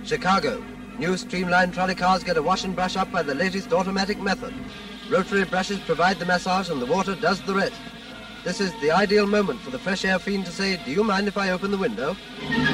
Chicago. New Streamlined trolley cars get a wash and brush up by the latest automatic method. Rotary brushes provide the massage and the water does the rest. This is the ideal moment for the fresh air fiend to say, "Do you mind if I open the window?"